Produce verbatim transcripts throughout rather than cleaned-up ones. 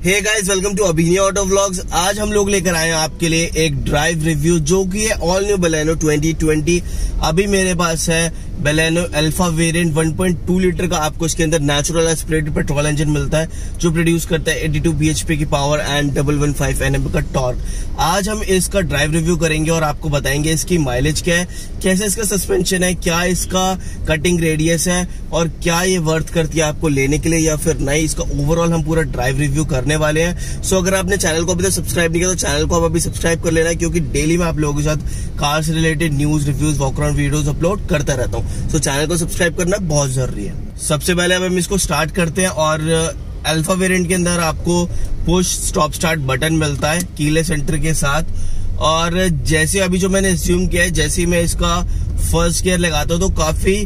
Hey guys, welcome to Abhinay auto vlogs. आज हम लोग लेकर आए हैं आपके लिए एक ड्राइव रिव्यू जो कि है all new Baleno twenty twenty. अभी मेरे पास है Baleno Alpha variant one point two litre का। आपको इसके अंदर नेचुरल एस्पिरेटेड पेट्रोल इंजन मिलता है जो प्रोड्यूस करता है बयासी बीएचपी की power and double one five Nm का टॉर्क। आज हम इसका ड्राइव रिव्यू करेंगे और आपको बताएंगे इसकी माइलेज क्या है, कैसे इसका सस्पेंशन है, क्या इसका कटिंग रेडियस है और क्या ये वर्थ करती है आपको लेने के लिए या फिर नहीं। इसका ओवरऑल हम पूरा ड्राइव रिव्यू करने वाले हैं। सो अगर आपने चैनल को अभी तक सब्सक्राइब नहीं किया तो चैनल को आप अभी सब्सक्राइब कर लेना, क्योंकि डेली मैं आप लोगों के साथ कार से related news, reviews, walk around videos upload करता रहता हूँ। सो चैनल को सब्सक्राइब करना बहुत जरूरी है। सबसे पहले अब हम इसको स्टार्ट करते हैं और अल्फा वेरिएंट के अंदर आपको पुश स्टॉप स्टार्ट बटन मिलता है कीलेस एंटर के साथ। और जैसे अभी जो मैंने अस्यूम किया है, जैसे ही मैं इसका फर्स्ट गियर लगाता हूँ तो काफी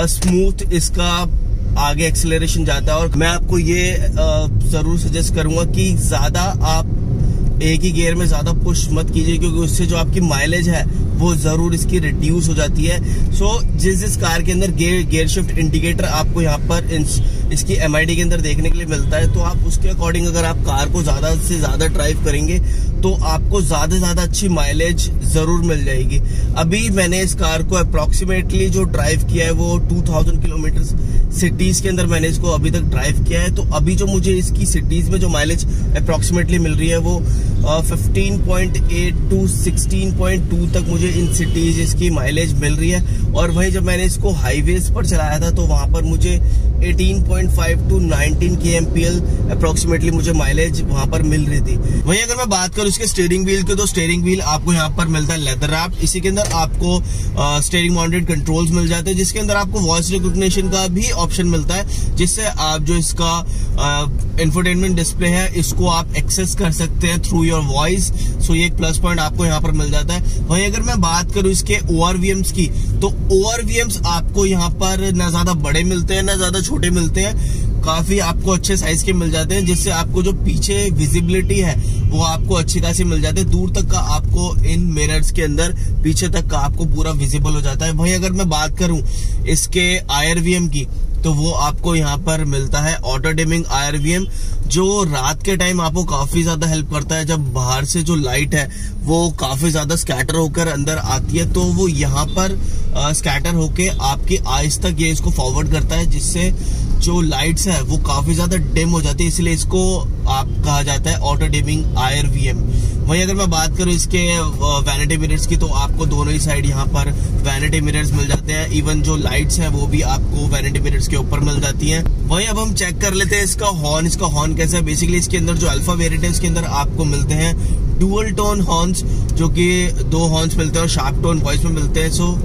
स्मूथ इसका आगे एक्सेलरेशन जाता है। और मैं आपको ये जरूर सजेस्ट करूंगा कि ज्यादा आप एक ही गियर में ज्यादा पुश मत कीजिए, क्योंकि उससे जो आपकी माइलेज है वो जरूर इसकी रिड्यूस हो जाती है। सो so, जिस जिस कार के अंदर गियर गियर शिफ्ट इंडिकेटर आपको यहाँ पर इसकी एमआईडी के अंदर देखने के लिए मिलता है, तो आप उसके अकॉर्डिंग अगर आप कार को ज्यादा से ज्यादा ड्राइव करेंगे तो आपको ज्यादा से ज्यादा अच्छी माइलेज जरूर मिल जाएगी। अभी मैंने इस कार को अप्रोक्सीमेटली जो ड्राइव किया है वो टू थाउजेंड किलोमीटर सिटीज के अंदर मैंने इसको अभी तक ड्राइव किया है। तो अभी जो मुझे इसकी सिटीज में जो माइलेज अप्रोक्सीमेटली मिल रही है वो fifteen point eight to sixteen point two तक मुझे इन सिटीज इसकी माइलेज मिल रही है। और वहीं जब मैंने इसको हाईवेज पर चलाया था तो वहां पर मुझे eighteen point five to nineteen KMPL approximately मुझे माइलेज वहां पर मिल रही थी। वहीं अगर मैं बात करूं इसके स्टीयरिंग व्हील की, तो स्टीयरिंग व्हील आपको यहाँ पर मिलता है लेदर रैप्ड। इसी के अंदर आपको स्टीयरिंग माउंटेड कंट्रोल्स मिल जाते हैं, जिसके अंदर आपको वॉइस रिकॉग्निशन का भी ऑप्शन मिलता है, जिससे आप जो इसका इंफोटेनमेंट डिस्प्ले है इसको आप एक्सेस कर सकते हैं थ्रू योर वॉइस। सो ये एक प्लस पॉइंट आपको यहाँ पर मिल जाता है। वहीं अगर मैं बात करूं इसके ओआरवीएम्स की, तो ओआरवीएम्स आपको यहाँ पर ना ज्यादा बड़े मिलते हैं ना ज्यादा छोटे मिलते हैं, काफी आपको अच्छे साइज के मिल जाते हैं, जिससे आपको जो पीछे विजिबिलिटी है वो आपको अच्छी खासी मिल जाती है। दूर तक का आपको इन मिरर्स के अंदर पीछे तक का आपको पूरा विजिबल हो जाता है। वहीं अगर मैं बात करूं इसके आईआरवीएम की, तो वो आपको यहाँ पर मिलता है ऑटो डिमिंग आईआरवीएम, जो रात के टाइम आपको काफी ज्यादा हेल्प करता है। जब बाहर से जो लाइट है वो काफी ज्यादा स्कैटर होकर अंदर आती है, तो वो यहाँ पर स्कैटर होके आपकी आइज तक ये इसको फॉरवर्ड करता है, जिससे जो लाइट्स है वो काफी ज्यादा डिम हो जाती है, इसलिए इसको आप कहा जाता है ऑटो डिमिंग आईआरवीएम। वहीं अगर मैं बात करूं इसके वैनिटी मिरर्स की, तो आपको दोनों ही साइड यहाँ पर वैनिटी मिरर्स मिल जाते हैं। इवन जो लाइट्स हैं वो भी आपको वैनिटी मिरर्स के ऊपर मिल जाती हैं। वहीं अब हम चेक कर लेते हैं इसका हॉर्न। इसका हॉर्न कैसा है। बेसिकली इसके अंदर जो अल्फा वेरिएंट है इसके अंदर आपको मिलते हैं डुअल टोन हॉर्न्स, जो कि दो हॉर्न्स मिलते हैं और शार्प टोन वॉइस में मिलते हैं। सो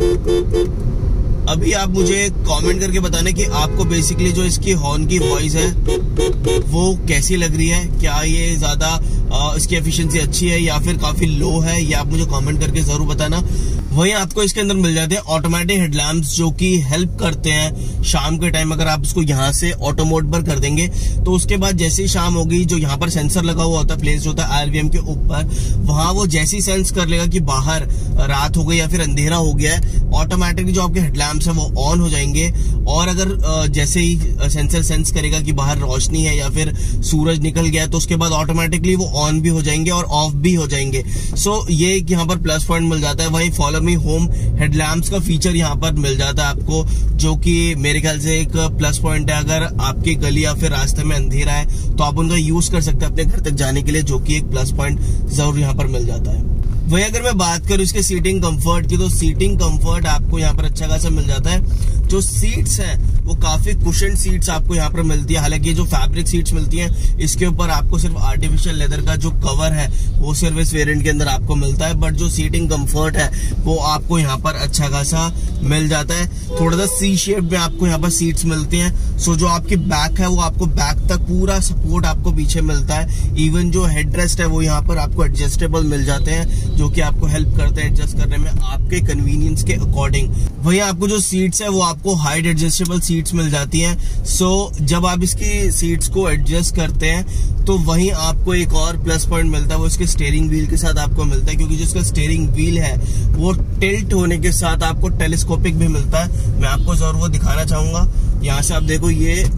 अभी आप मुझे कमेंट करके बताने कि आपको बेसिकली जो इसकी हॉर्न की वॉइस है वो कैसी लग रही है, क्या ये ज्यादा इसकी एफिशिएंसी अच्छी है या फिर काफी लो है, ये आप मुझे कमेंट करके जरूर बताना। वहीं आपको इसके अंदर मिल जाते हैं ऑटोमेटिक हेडलैम्प्स, जो कि हेल्प करते हैं शाम के टाइम। अगर आप इसको यहाँ से ऑटो मोड पर कर देंगे तो उसके बाद जैसे ही शाम होगी, जो यहाँ पर सेंसर लगा हुआ होता है, प्लेस्ड होता है आईआरवीएम के ऊपर, वहां वो जैसे ही सेंस कर लेगा कि बाहर रात हो गई या फिर अंधेरा हो गया है, ऑटोमेटिकली जो आपके हेडलैम्प्स है वो ऑन हो जाएंगे। और अगर जैसे ही सेंसर सेंस करेगा कि बाहर रोशनी है या फिर सूरज निकल गया, तो उसके बाद ऑटोमेटिकली वो ऑन भी हो जाएंगे और ऑफ भी हो जाएंगे। सो ये यहाँ पर प्लस पॉइंट मिल जाता है। वहीं फॉलो मी होम हेडलैम्प्स का फीचर यहाँ पर मिल जाता है आपको, जो कि मेरे ख्याल से एक प्लस पॉइंट है। अगर आपकी गली या फिर रास्ते में अंधेरा है तो आप उनका यूज कर सकते हैं अपने घर तक जाने के लिए, जो कि एक प्लस पॉइंट जरूर यहाँ पर मिल जाता है। वहीं अगर मैं बात करूं इसके सीटिंग कंफर्ट की, तो सीटिंग कंफर्ट आपको यहाँ पर अच्छा खासा मिल जाता है। जो सीट्स हैं वो काफी कुशन सीट्स आपको यहाँ पर मिलती है। हालांकि जो फैब्रिक सीट्स मिलती हैं इसके ऊपर आपको सिर्फ आर्टिफिशियल लेदर का जो कवर है वो सिर्फ इस वेरिएंट के अंदर आपको मिलता है, बट जो सीटिंग कंफर्ट है वो आपको यहाँ पर अच्छा खासा मिल जाता है। थोड़ा सा सी शेप में आपको यहाँ पर सीट्स मिलती हैं। सो जो आपकी बैक है वो आपको बैक तक पूरा सपोर्ट आपको पीछे मिलता है। इवन जो हेडरेस्ट है वो यहाँ पर आपको एडजस्टेबल मिल जाते हैं, जो कि आपको हेल्प करते हैं एडजस्ट करने में आपके कन्वीनियंस के अकॉर्डिंग। वहीं आपको जो सीट्स है वो आपको हाइट एडजस्टेबल सीट्स मिल जाती हैं। सो जब आप इसकी सीट्स को एडजस्ट करते हैं तो वहीं आपको एक और प्लस पॉइंट मिलता है, वो इसके स्टीयरिंग व्हील के साथ आपको मिलता है, क्योंकि जिसका स्टीयरिंग व्हील है वो टिल्ट होने के साथ आपको टेलीस्कोपिक भी मिलता है। मैं आपको जरूर वो दिखाना चाहूंगा। यहाँ से आप देखो, ये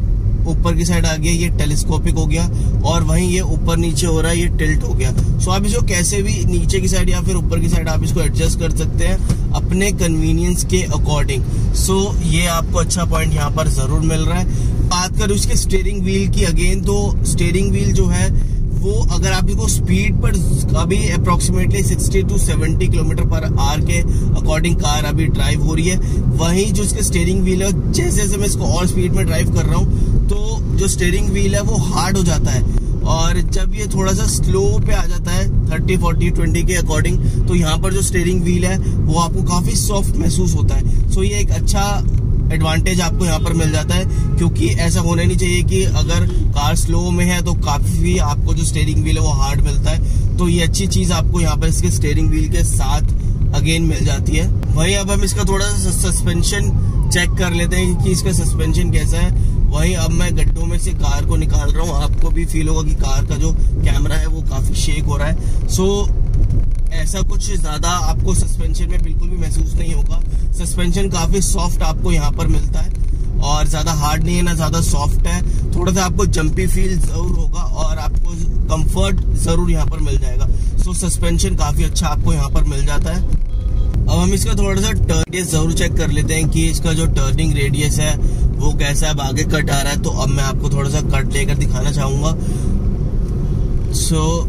ऊपर की साइड आ गया, ये टेलीस्कोपिक हो गया, और वहीं ये ऊपर नीचे हो रहा है, ये टिल्ट हो गया। सो आप इसको कैसे भी नीचे की साइड या फिर ऊपर की साइड आप इसको एडजस्ट कर सकते हैं अपने कन्वीनियंस के अकॉर्डिंग। सो ये आपको अच्छा पॉइंट यहाँ पर जरूर मिल रहा है। बात करूँ इसके स्टीयरिंग व्हील की अगेन, तो स्टीयरिंग व्हील जो है वो अगर आप इसको स्पीड पर अभी अप्रोक्सीमेटली साठ टू सत्तर किलोमीटर पर आवर के अकॉर्डिंग कार अभी ड्राइव हो रही है, वहीं जो इसके स्टीयरिंग व्हील है जैसे जैसे मैं इसको और स्पीड में ड्राइव कर रहा हूँ तो जो स्टीयरिंग व्हील है वो हार्ड हो जाता है, और जब ये थोड़ा सा स्लो पे आ जाता है तीस, चालीस, बीस के अकॉर्डिंग, तो यहाँ पर जो स्टीयरिंग व्हील है वो आपको काफी सॉफ्ट महसूस होता है। सो ये एक अच्छा एडवांटेज आपको यहाँ पर मिल जाता है, क्योंकि ऐसा होना नहीं चाहिए कि अगर कार स्लो में है तो काफी आपको जो स्टीयरिंग व्हील है वो हार्ड मिलता है। तो ये अच्छी चीज आपको यहाँ पर इसके स्टीयरिंग व्हील के साथ अगेन मिल जाती है। वहीं अब हम इसका थोड़ा सा सस्पेंशन चेक कर लेते हैं कि इसका सस्पेंशन कैसा है। वहीं अब मैं गड्ढों में से कार को निकाल रहा हूँ, आपको भी फील होगा कि कार का जो कैमरा है वो काफी शेक हो रहा है। सो ऐसा कुछ ज्यादा आपको सस्पेंशन में बिल्कुल भी महसूस नहीं होगा। सस्पेंशन काफी सॉफ्ट आपको यहाँ पर मिलता है, और ज्यादा हार्ड नहीं है ना ज्यादा सॉफ्ट है। थोड़ा सा आपको जंपी फील जरूर होगा और आपको कंफर्ट जरूर यहाँ पर मिल जाएगा। सो सस्पेंशन काफी अच्छा आपको यहाँ पर मिल जाता है। अब हम इसका थोड़ा सा टर्निंग जरूर चेक कर लेते हैं कि इसका जो टर्निंग रेडियस है वो कैसा है। अब आगे कट आ रहा है तो अब मैं आपको थोड़ा सा कट लेकर दिखाना चाहूंगा। सो so,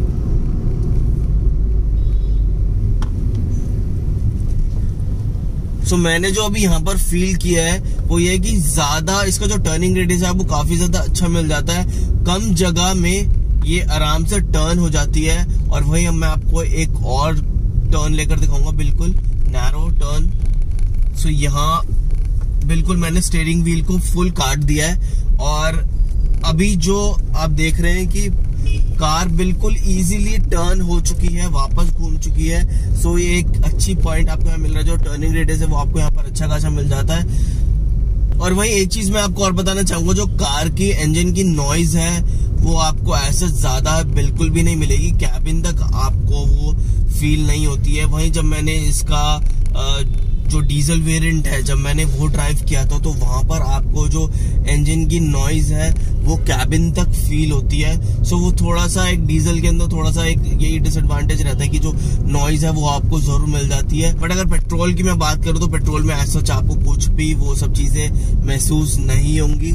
सो so, मैंने जो अभी यहाँ पर फील किया है वो ये है कि ज्यादा इसका जो टर्निंग रेडियस है वो काफी ज्यादा अच्छा मिल जाता है। कम जगह में ये आराम से टर्न हो जाती है, और वहीं अब मैं आपको एक और टर्न लेकर दिखाऊंगा, बिल्कुल नैरो टर्न। सो यहाँ बिल्कुल मैंने स्टीयरिंग व्हील को फुल काट दिया है, और अभी जो आप देख रहे हैं कि कार बिल्कुल इजीली टर्न हो चुकी है, वापस घूम चुकी है। सो ये एक अच्छी पॉइंट आपको यहाँ मिल रहा है। जो टर्निंग रेडियस है वो आपको यहाँ पर अच्छा खासा मिल जाता है। और वहीं एक चीज मैं आपको और बताना चाहूंगा, जो कार की इंजन की नॉइज है वो आपको ऐसे ज्यादा बिल्कुल भी नहीं मिलेगी, कैबिन तक आपको वो फील नहीं होती है। वहीं जब मैंने इसका जो डीजल वेरिएंट है जब मैंने वो ड्राइव किया था तो वहां पर आपको जो इंजन की नॉइज है वो कैबिन तक फील होती है। सो वो थोड़ा सा एक डीजल के अंदर थोड़ा सा एक यही डिसएडवांटेज रहता है कि जो नॉइज है वो आपको जरूर मिल जाती है। बट अगर पेट्रोल की मैं बात करूँ तो पेट्रोल में ऐसा आपको कुछ भी वो सब चीजें महसूस नहीं होंगी।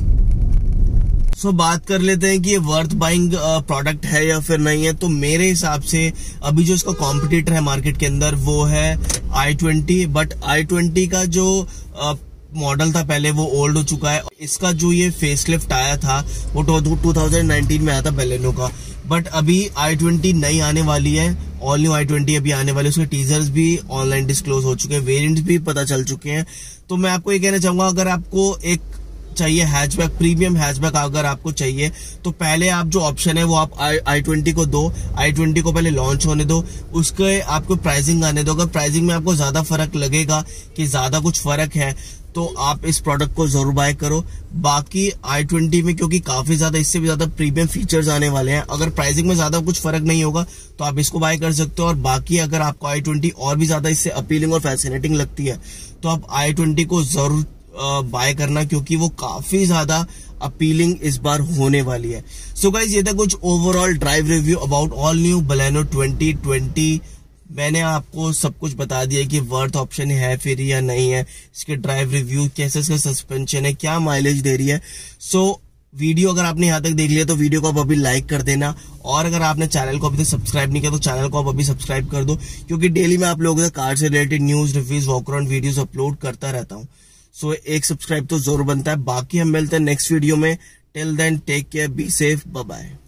सो so, बात कर लेते हैं कि ये वर्थ बाइंग प्रोडक्ट है या फिर नहीं है। तो मेरे हिसाब से अभी जो इसका कॉम्पिटिटर है मार्केट के अंदर वो है i twenty, but i twenty का जो मॉडल था पहले वो ओल्ड हो चुका है। इसका जो ये फेसलिफ्ट आया था वो टू थाउजेंड नाइनटीन में आया था बेलेनो का, बट अभी आई ट्वेंटी नई आने वाली है, ऑल न्यू आई ट्वेंटी अभी आने वाली है। उसके टीजर्स भी ऑनलाइन डिस्क्लोज हो चुके हैं, वेरिएंट्स भी पता चल चुके हैं। तो मैं आपको ये कहना चाहूंगा, अगर आपको एक चाहिए हैचबैक, प्रीमियम हैचबैक अगर आपको चाहिए तो पहले आप जो ऑप्शन है वो आप आई ट्वेंटी को दो, आई ट्वेंटी को पहले लॉन्च होने दो, उसके आपको प्राइसिंग आने दो। अगर प्राइसिंग में आपको ज्यादा फर्क लगेगा कि ज्यादा कुछ फर्क है तो आप इस प्रोडक्ट को जरूर बाय करो। बाकी आई ट्वेंटी में क्योंकि काफी ज्यादा इससे भी ज्यादा प्रीमियम फीचर्स आने वाले हैं, अगर प्राइसिंग में ज्यादा कुछ फर्क नहीं होगा तो आप इसको बाय कर सकते हो। और बाकी अगर आपको आई ट्वेंटी और भी ज्यादा इससे अपीलिंग और फैसिनेटिंग लगती है तो आप आई ट्वेंटी को जरूर बाय करना, क्योंकि वो काफी ज्यादा अपीलिंग इस बार होने वाली है। सो गाइस, ये था कुछ overall drive review about all new Baleno twenty twenty. मैंने आपको सब कुछ बता दिया कि वर्थ ऑप्शन है फिर या नहीं है, इसके ड्राइव रिव्यू कैसे, इसका सस्पेंशन है, क्या माइलेज दे रही है। सो वीडियो अगर आपने यहाँ तक देख लिया तो वीडियो को आप अभी लाइक कर देना, और अगर आपने चैनल को अभी तक सब्सक्राइब नहीं किया तो चैनल को आप अभी सब्सक्राइब कर दो, क्योंकि डेली मैं आप लोगों के कार से related news, reviews, walk around videos upload करता रहता हूँ। सो so, एक सब्सक्राइब तो जरूर बनता है। बाकी हम मिलते हैं नेक्स्ट वीडियो में। Till then take care, be safe, bye bye.